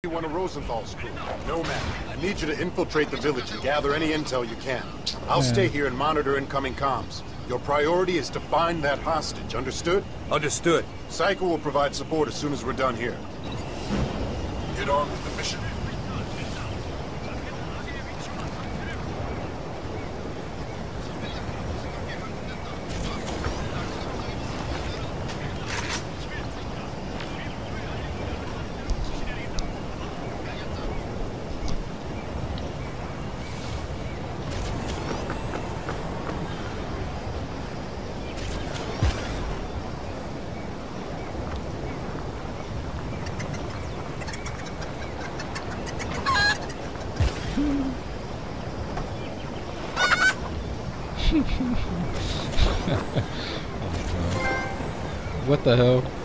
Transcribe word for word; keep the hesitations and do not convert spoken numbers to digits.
One of Rosenthal's crew. Nomad, I need you to infiltrate the village and gather any intel you can. I'll Yeah. stay here and monitor incoming comms. Your priority is to find that hostage, understood? Understood. Psycho will provide support as soon as we're done here. Get on with the mission. What the hell?